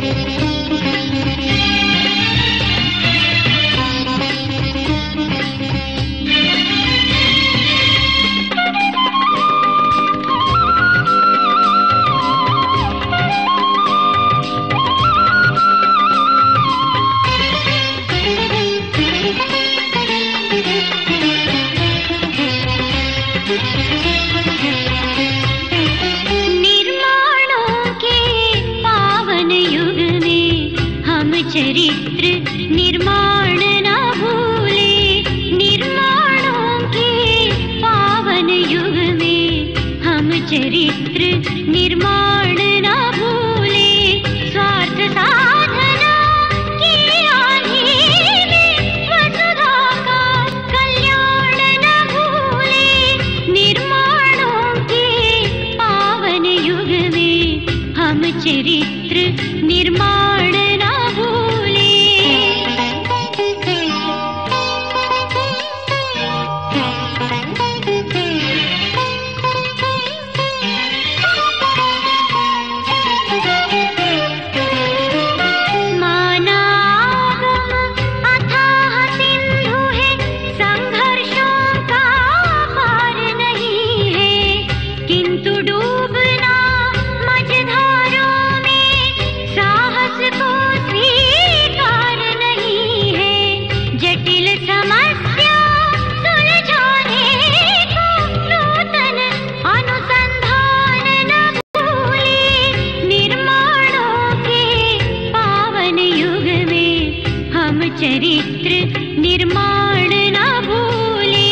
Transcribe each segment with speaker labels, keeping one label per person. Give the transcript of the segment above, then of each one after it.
Speaker 1: चरित्र निर्माण न भूले, निर्माणों के पावन युग में हम चरित्र निर्माण न भूले। स्वार्थ साधना की आंधी में वसुधा का कल्याण न भूले, निर्माणों के पावन युग में हम चरित्र निर्माण न भूले। चरित्र निर्माण न भूले।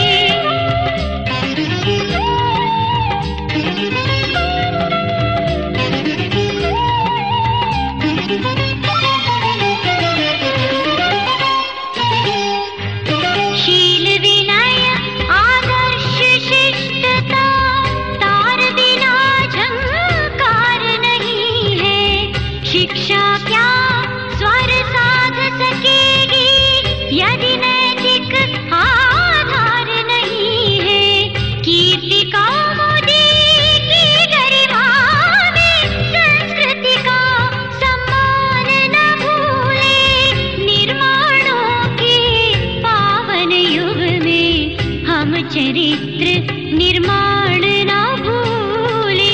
Speaker 1: शील विनय आदर्श शिष्टता तार बिना झंकार नहीं है। शिक्षा क्या स्वर साध सकेगी यदि नैतिक आधार नहीं है। कीर्ति कौमुदी की गरिमा में संस्कृति का सम्मान न भूले। निर्माणों के पावन युग में हम चरित्र निर्माण न भूले।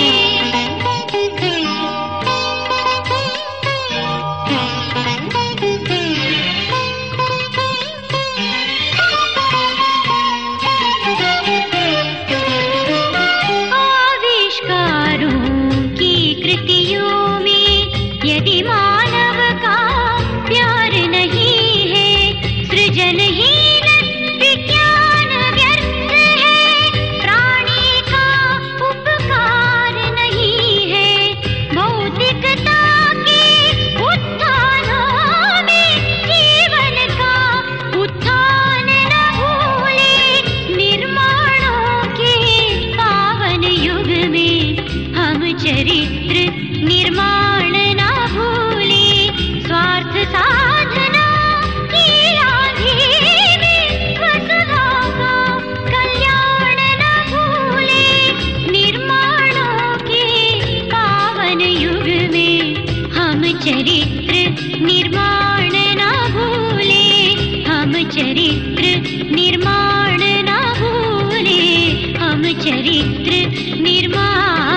Speaker 1: कृतियों में यदि मानव का प्यार नहीं है, सृजनहीन विज्ञान व्यर्थ है। प्राणी का उपकार नहीं है। भौतिकता के उत्थानों में जीवन का उत्थान न भूले। निर्माणों के पावन युग में हम चरित्र निर्माण न भूले। स्वार्थ साधना की आंधी में वसुधा का कल्याण न भूले। निर्माणों के पावन युग में हम चरित्र निर्माण न भूले। हम चरित्र निर्माण न भूले। हम चरित्र निर्माण